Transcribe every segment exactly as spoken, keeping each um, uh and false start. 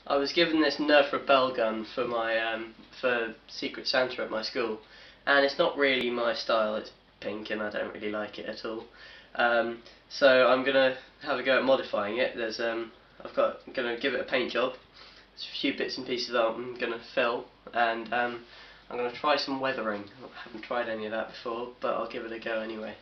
I was given this Nerf repel gun for my um, for Secret Santa at my school, and it's not really my style. It's pink, and I don't really like it at all. Um, so I'm gonna have a go at modifying it. There's um, I've got I'm gonna give it a paint job. There's a few bits and pieces I'm gonna fill, and um, I'm gonna try some weathering. I haven't tried any of that before, but I'll give it a go anyway.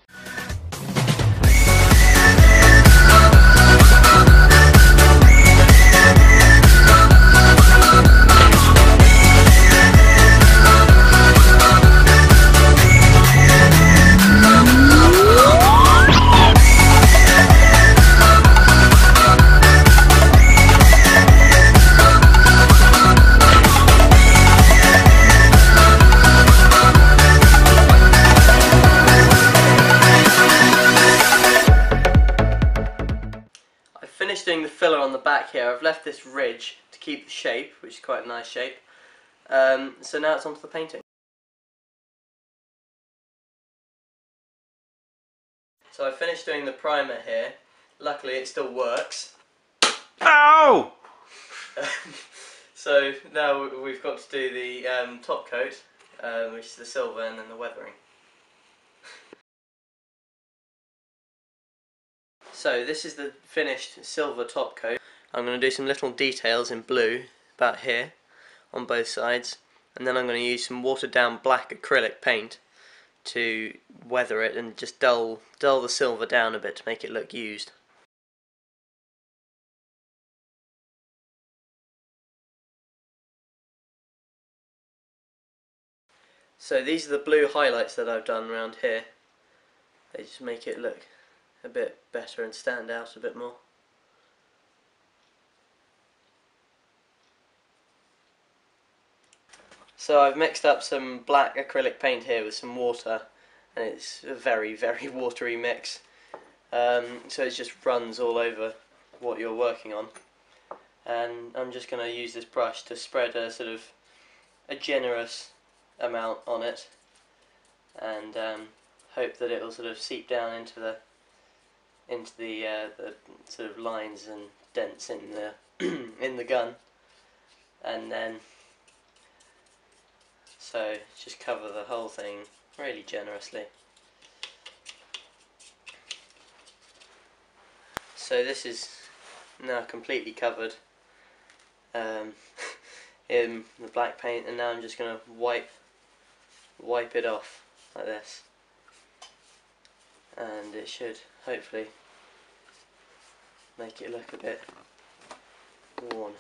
Finished doing the filler on the back here. I've left this ridge to keep the shape, which is quite a nice shape. Um, so now it's onto the painting. So I finished doing the primer here. Luckily it still works. Ow! So now we've got to do the um, top coat, um, which is the silver, and then the weathering. So this is the finished silver top coat. I'm going to do some little details in blue about here on both sides, and then I'm going to use some watered down black acrylic paint to weather it and just dull dull the silver down a bit to make it look used. So these are the blue highlights that I've done around here. They just make it look a bit better and stand out a bit more. So I've mixed up some black acrylic paint here with some water, and it's a very very watery mix, um, so it just runs all over what you're working on, and I'm just going to use this brush to spread a sort of a generous amount on it, and um, hope that it will sort of seep down into the into the, uh, the sort of lines and dents in the in the gun, and then so just cover the whole thing really generously. So this is now completely covered um, in the black paint, and now I'm just going to wipe wipe it off like this, and it should hopefully make it look a bit worn.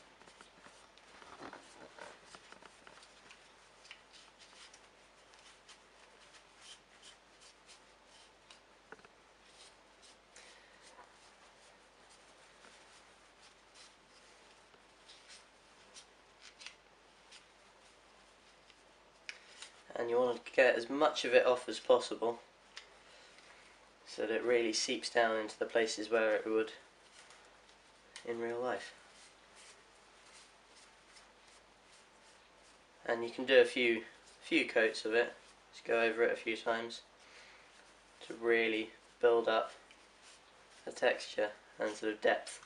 And you want to get as much of it off as possible, so that it really seeps down into the places where it would in real life. And you can do a few few coats of it, just go over it a few times to really build up the texture and sort of depth.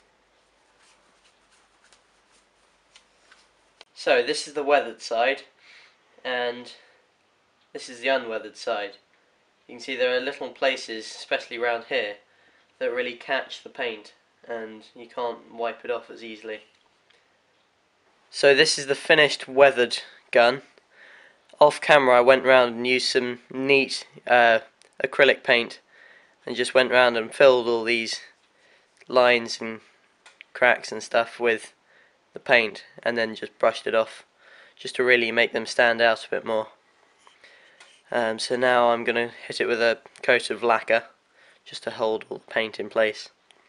So this is the weathered side, and this is the unweathered side. You can see there are little places, especially around here, that really catch the paint, and you can't wipe it off as easily. So this is the finished weathered gun. Off camera I went round and used some neat uh, acrylic paint and just went round and filled all these lines and cracks and stuff with the paint, and then just brushed it off just to really make them stand out a bit more. Um, so now I'm going to hit it with a coat of lacquer just to hold all the paint in place.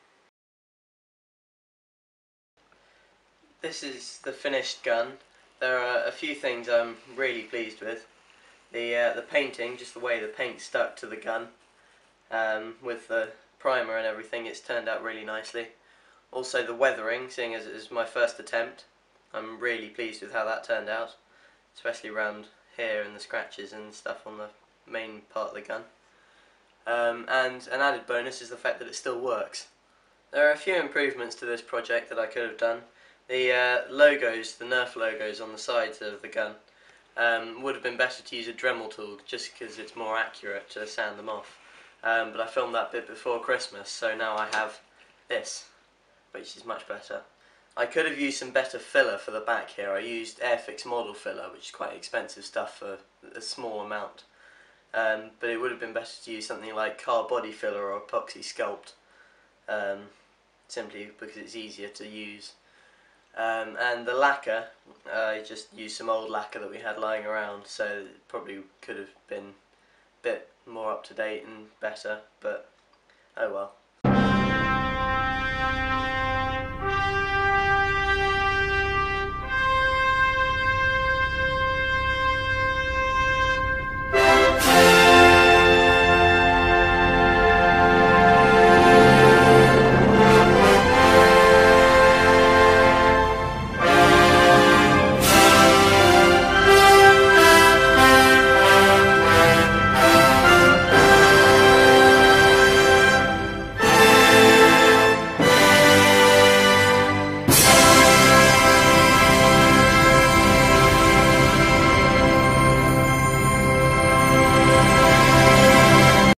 This is the finished gun. There are a few things I'm really pleased with. The uh, the painting, just the way the paint stuck to the gun, um, with the primer and everything, it's turned out really nicely. Also the weathering, seeing as it was my first attempt, I'm really pleased with how that turned out, especially around here and the scratches and stuff on the main part of the gun. Um, and an added bonus is the fact that it still works. There are a few improvements to this project that I could have done. The uh, logos, the Nerf logos on the sides of the gun, um, would have been better to use a Dremel tool just because it's more accurate to sand them off. Um, but I filmed that bit before Christmas, so now I have this, which is much better. I could have used some better filler for the back here. I used Airfix model filler, which is quite expensive stuff for a small amount. Um, but it would have been better to use something like car body filler or epoxy sculpt, um, simply because it's easier to use. Um, and the lacquer, uh, I just used some old lacquer that we had lying around, so it probably could have been a bit more up to date and better, but oh well.